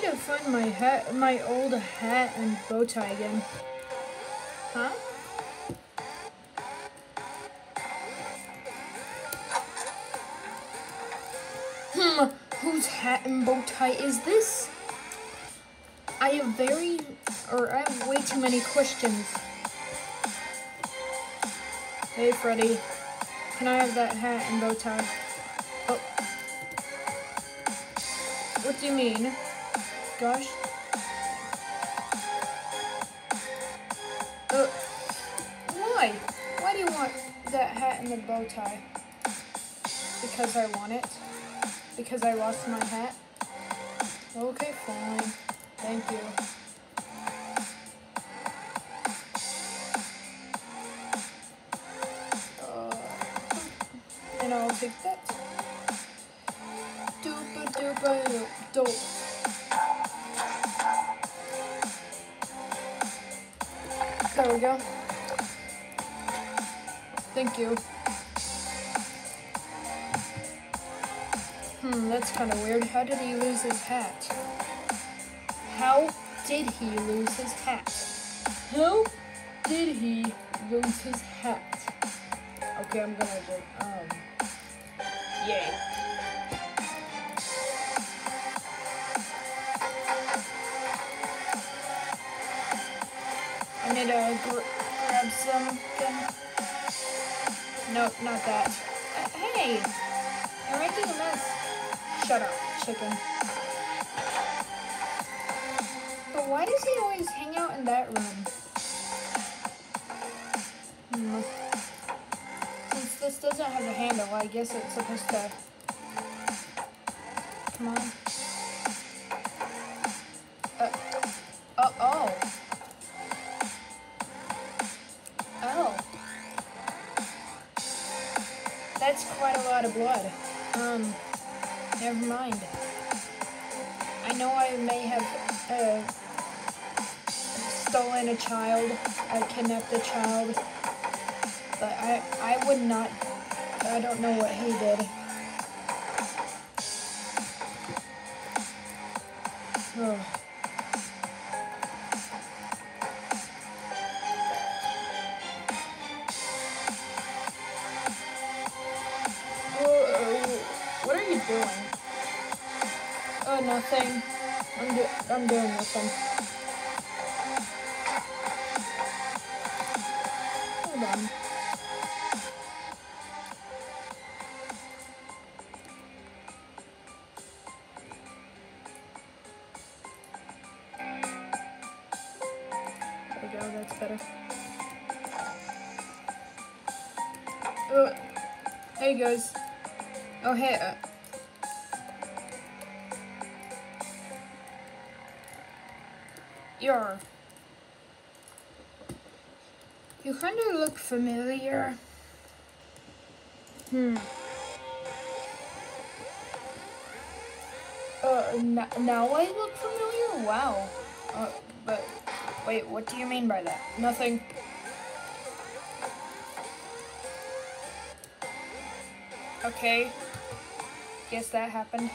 to find my old hat and bow tie again. Huh? Whose hat and bow tie is this? I have way too many questions. Hey, Freddy. Can I have that hat and bow tie? Oh. What do you mean? Gosh. Why? Why do you want that hat and the bow tie? Because I want it? Because I lost my hat? Okay, fine. Thank you. And I'll take that. Doop. There we go. Thank you. That's kind of weird. How did he lose his hat? How did he lose his hat? How did he lose his hat? Okay, I'm gonna do, yay. I need to grab something. Nope, not that. Hey! You're making a mess. Shut up, chicken. But why does he always hang out in that room? Since this doesn't have a handle, I guess it's supposed to... Come on. Oh. Oh. That's quite a lot of blood. Never mind. I know I may have, stolen a child, I kidnapped a child, but I would not, I don't know what he did. Oh. What are you doing? Oh, nothing. I'm doing nothing. Hold on. There we go, that's better. Hey guys. Oh, hey. You kind of look familiar. Now I look familiar? Wow. But, wait, what do you mean by that? Nothing. Okay. Guess that happened.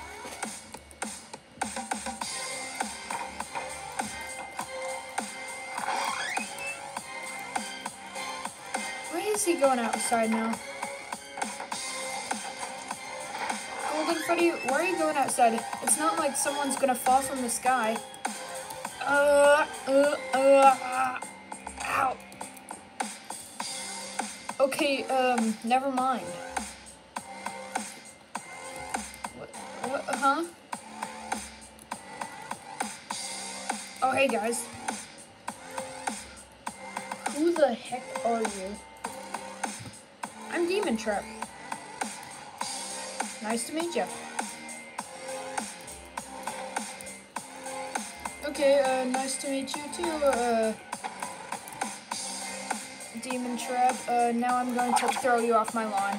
Why is he going outside now? Golden Freddy, why are you going outside? It's not like someone's gonna fall from the sky. Ow. Okay, never mind. What, huh? Oh, hey guys. Who the heck are you? I'm Demon Trap. Nice to meet you. Okay, nice to meet you too, Demon Trap. Now I'm going to throw you off my lawn.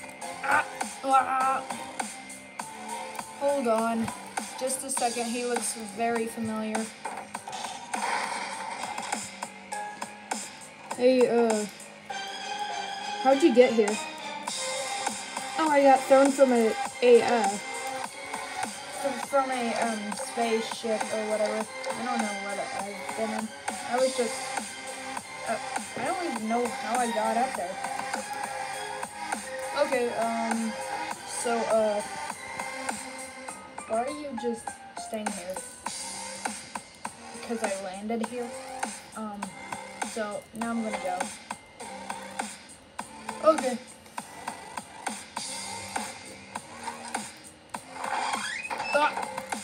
Hold on. Just a second, he looks very familiar. Hey, how'd you get here? Oh, I got thrown from from a spaceship or whatever. I don't know what I've been in. I was just I don't even know how I got up there. Okay, so why are you just staying here? Because I landed here. So now I'm gonna go. Okay. Ah.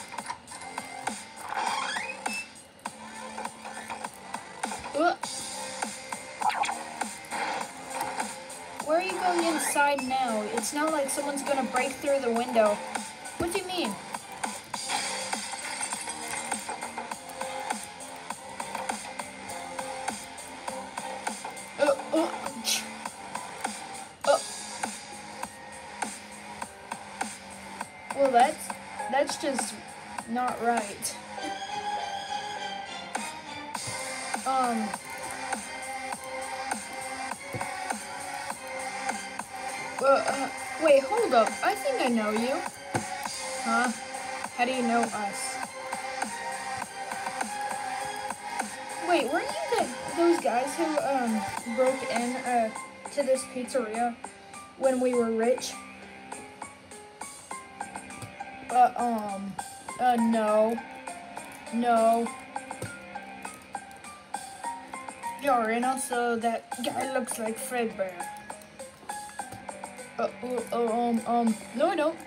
Where are you going inside now? It's not like someone's gonna break through the window. What do you mean? Well, that's just not right. Wait, hold up. I think I know you. Huh? How do you know us? Wait, weren't you those guys who broke in to this pizzeria when we were rich? No. No. You're and also that guy looks like Fredbear. No I don't.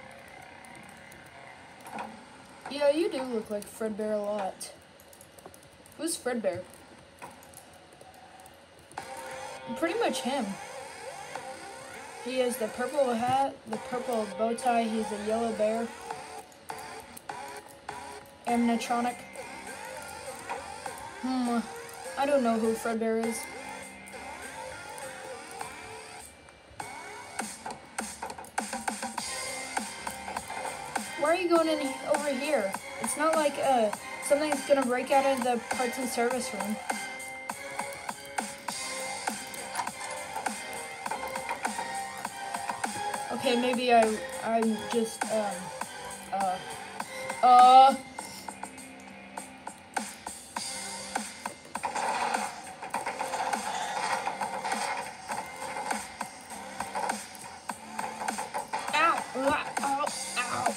Yeah, you do look like Fredbear a lot. Who's Fredbear? Pretty much him. He has the purple hat, the purple bow tie, he's a yellow bear. Animatronic. I don't know who Fredbear is. Why are you going in over here? It's not like something's gonna break out of the parts and service room. Okay, maybe I'm just Ow.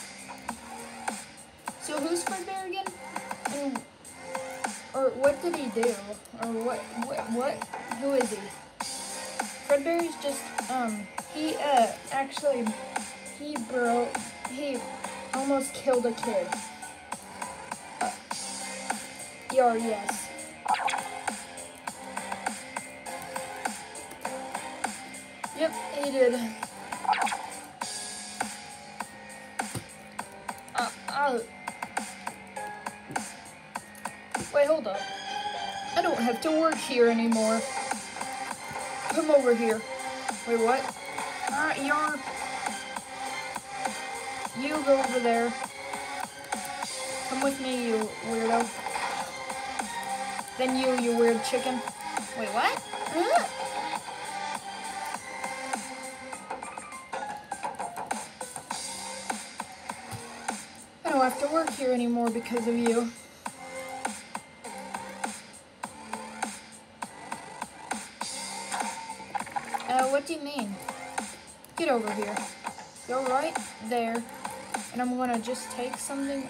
So who's Fredbear again? Or what did he do? Or what? Who is he? Fredbear is just, he almost killed a kid. Yes. Yep, he did. Wait, hold up. I don't have to work here anymore. Come over here. Wait, what? You go over there. Come with me, you weirdo. Then you weird chicken. Wait, what? I don't have to work here anymore because of you. What do you mean? Get over here. Go right there. And I'm gonna just take something.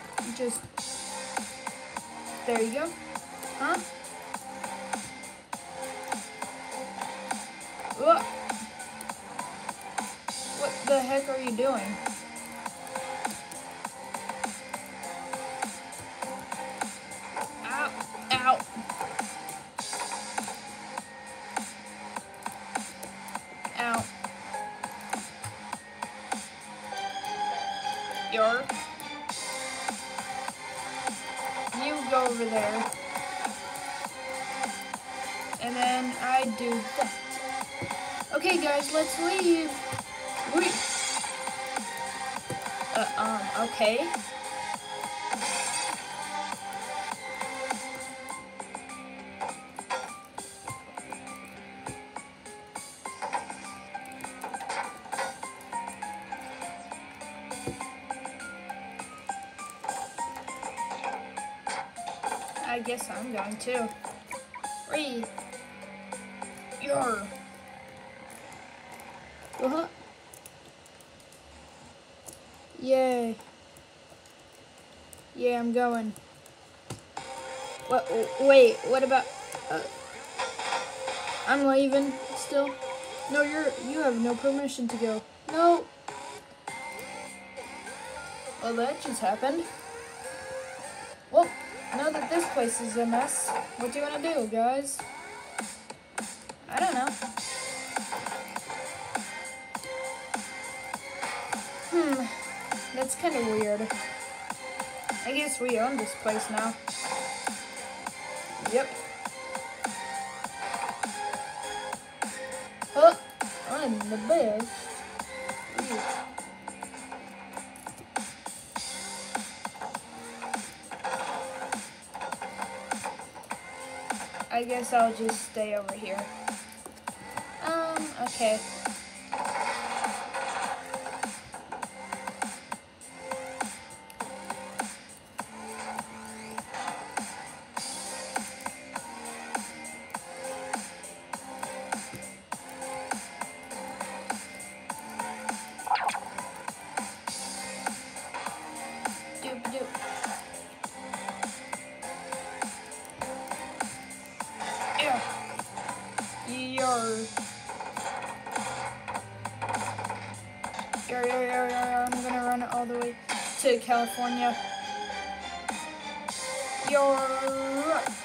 There you go. Huh? Ugh. What the heck are you doing? Ow. Ow. Ow. You go over there. And then I do that. Okay guys, let's leave. Wait. Okay. I guess I'm going to. Free. Your. Uh-huh. Yay. Yeah, I'm going. What? Wait, what about... I'm leaving still. No, you have no permission to go. No. Well, that just happened. Well, now that this place is a mess, what do you want to do, guys? I don't know. That's kind of weird. I guess we own this place now. Yep. Oh, I'm the best. Ew. I guess I'll just stay over here. Okay. Doop. Yeah. I'm gonna run it all the way to California.